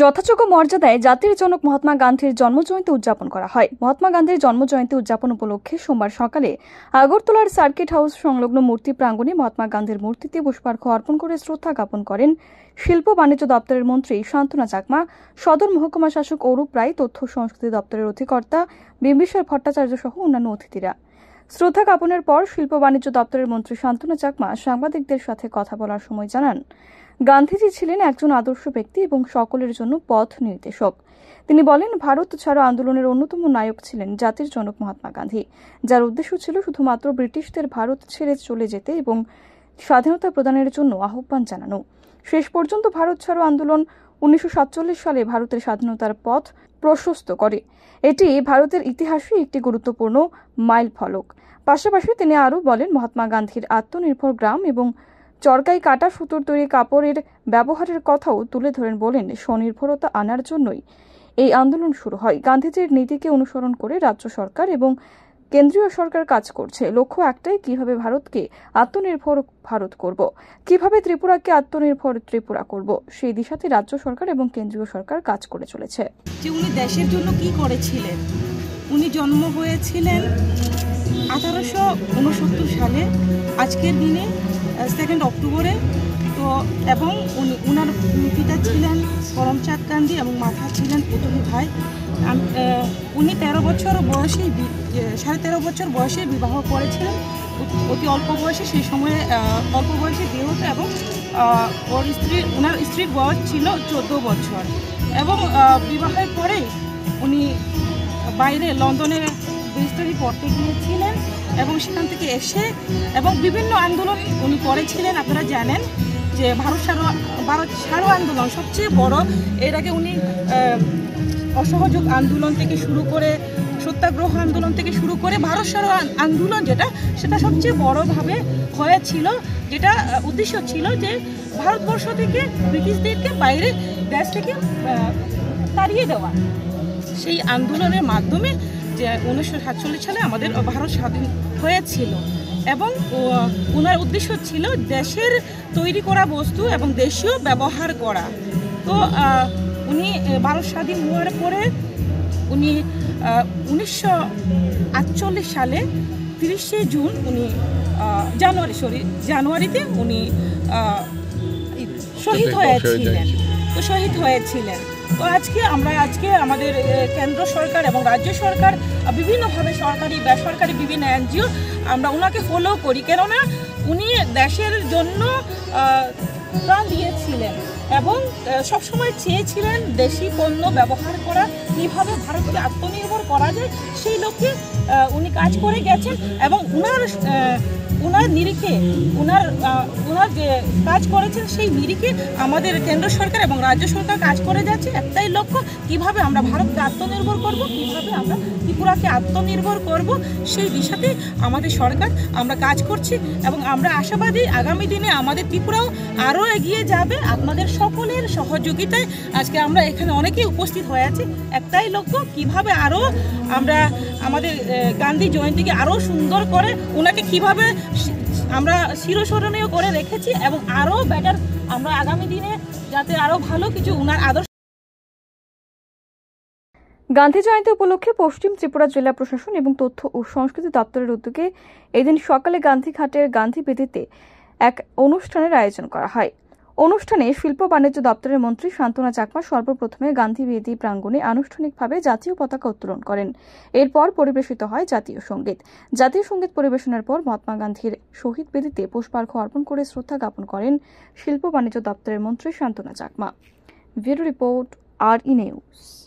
যথাযোগ্য মর্যাদায় জাতির জনক মহাত্মা গান্ধীর জন্মজয়ন্তী উদযাপন করা হয়। মহাত্মা গান্ধীর জন্মজয়ন্তী উদযাপন উপলক্ষে সোমবার সকালে আগরতলার সার্কিট হাউস সংলগ্ন মূর্তি প্রাঙ্গণে মহাত্মা গান্ধীর মূর্তিতে পুষ্পার্ঘ্য অর্পণ করে শ্রদ্ধা জ্ঞাপন করেন শিল্প বাণিজ্য দপ্তরের মন্ত্রী শান্তনা চাকমা, সদর মহকুমা শাসক অরূপ রায়, তথ্য সংস্কৃতি দপ্তরের অধিকর্তা বিম্বিসার ভট্টাচার্য সহ অন্যান্য অতিথিরা। শ্রদ্ধা জ্ঞাপনের পর শিল্প বাণিজ্য দপ্তরের মন্ত্রী শান্তনা চাকমা সাংবাদিকদের সাথে কথা বলার সময় জানান, গান্ধীজি ছিলেন একজন আদর্শ ব্যক্তি এবং সকলের জন্য পথ নির্দেশক। তিনি বলেন, ভারত ছাড়ো আন্দোলনের অন্যতম নায়ক ছিলেন জাতির জনক মহাত্মা গান্ধী, যার উদ্দেশ্য ছিল শুধুমাত্র ব্রিটিশদের ভারত ছেড়ে চলে যেতে এবং স্বাধীনতা প্রদানের জন্য আহ্বান জানানো। শেষ পর্যন্ত ভারত ছাড়ো আন্দোলন 1947 সালে ভারতের স্বাধীনতার পথ প্রশস্ত করে। এটি ভারতের ইতিহাসে একটি গুরুত্বপূর্ণ মাইল ফলক। পাশাপাশি তিনি আরও বলেন, মহাত্মা গান্ধীর আত্মনির্ভর গ্রাম এবং চরকায় কাটা সুতোর তৈরি কাপড়ের ব্যবহারের কথাও তুলে ধরেন। বলেন, স্বনির্ভরতা আনার জন্যই এই আন্দোলন শুরু হয়। গান্ধীজির নীতিকে অনুসরণ করে রাজ্য সরকার এবং কেন্দ্রীয় সরকার কাজ করছে। লক্ষ্য একটাই, কিভাবে ভারতকে আত্মনির্ভর ভারত করব, কিভাবে ত্রিপুরাকে আত্মনির্ভর ত্রিপুরা করব। সেই দিশাতে রাজ্য সরকার এবং কেন্দ্রীয় সরকার কাজ করে চলেছে। যে উনি দেশের জন্য কি করেছিলেন, উনি জন্ম হয়েছিলেন 1869 সালে আজকের দিনে 2 অক্টোবরে। তো এবং উনার পিতা ছিলেন করমচাঁদ গান্ধী এবং মাতা ছিলেন পুতলি ভাই। উনি 13 বছর বয়সে 13.5 বছর বয়সে বিবাহ করেছিলেন, অতি অল্প বয়সে। সেই সময়ে অল্প বয়সে বিয়ে হতো এবং ওনার স্ত্রীর বয়স ছিল 14 বছর। এবং বিবাহের পরে উনি বাইরে লন্ডনে ব্যারিস্টারি পড়তে গিয়েছিলেন এবং সেখান থেকে এসে এবং বিভিন্ন আন্দোলন উনি করেছিলেন। আপনারা জানেন যে ভারত ছাড়ো আন্দোলন সবচেয়ে বড়। এর আগে উনি অসহযোগ আন্দোলন থেকে শুরু করে সত্যাগ্রহ আন্দোলন থেকে শুরু করে ভারত ছাড়ো আন্দোলন সেটা সবচেয়ে বড়ভাবে হয়েছিল, যেটা উদ্দেশ্য ছিল যে ভারতবর্ষ থেকে ব্রিটিশদেরকে বাইরে দেশ থেকে তাড়িয়ে দেওয়া। সেই আন্দোলনের মাধ্যমে যে 1947 সালে আমাদের ভারত স্বাধীন হয়েছিল এবং ওনার উদ্দেশ্য ছিল দেশের তৈরি করা বস্তু এবং দেশীয় ব্যবহার করা। তো উনি ভারত স্বাধীন হওয়ার পরে উনি 1948 সালে 30শে জুন উনি জানুয়ারিতে উনি শহীদ হয়েছিলেন। তো আজকে আমাদের কেন্দ্র সরকার এবং রাজ্য সরকার বিভিন্নভাবে সরকারি বেসরকারি বিভিন্ন এনজিও আমরা ওনাকে ফলো করি, কেননা উনি দেশের জন্য প্রাণ দিয়েছিলেন এবং সবসময় চেয়েছিলেন দেশি পণ্য ব্যবহার করা, কীভাবে ভারতকে আত্মনির্ভর করা যায় সেই লক্ষ্যে উনি কাজ করে গেছেন। এবং ওনার নিরিখে ওনার যে কাজ করেছেন সেই নিরিখে আমাদের কেন্দ্র সরকার এবং রাজ্য সরকার কাজ করে যাচ্ছে। একটাই লক্ষ্য, কিভাবে আমরা ভারতকে আত্মনির্ভর করব, কিভাবে আমরা ত্রিপুরাকে আত্মনির্ভর করব, সেই দিশাতে আমাদের সরকার আমরা কাজ করছি এবং আমরা আশাবাদী আগামী দিনে আমাদের ত্রিপুরাও আরও এগিয়ে যাবে আপনাদের সকলের সহযোগিতায়। আজকে আমরা এখানে অনেকেই উপস্থিত হয়ে আছি। একটাই লক্ষ্য, কিভাবে আরও আমরা আমাদের গান্ধী জয়ন্তীকে আরও সুন্দর করে ওনাকে কিভাবে আমরা চিরস্মরণীয় করে রেখেছি এবং আরও বেটার আমরা আগামী দিনে যাতে আরও ভালো কিছু ওনার আদর্শ। গান্ধী জয়ন্তী উপলক্ষে পশ্চিম ত্রিপুরা জেলা প্রশাসন এবং তথ্য ও সংস্কৃতি দপ্তরের উদ্যোগে এদিন সকালে গান্ধীঘাটের গান্ধী বেদিতে এক অনুষ্ঠানের আয়োজন করা হয়। অনুষ্ঠানে শিল্প বাণিজ্য দপ্তরের মন্ত্রী শান্তনা চাকমা সর্বপ্রথমে গান্ধী বেদি প্রাঙ্গণে আনুষ্ঠানিকভাবে জাতীয় পতাকা উত্তোলন করেন। এরপর পরিবেশিত হয় জাতীয় সঙ্গীত। জাতীয় সঙ্গীত পরিবেশনের পর মহাত্মা গান্ধীর শহীদ বেদিতে পুষ্পার্ঘ্য অর্পণ করে শ্রদ্ধা জ্ঞাপন করেন শিল্প বাণিজ্য দপ্তরের মন্ত্রী Shantana Chakma. Bureau report, RE news.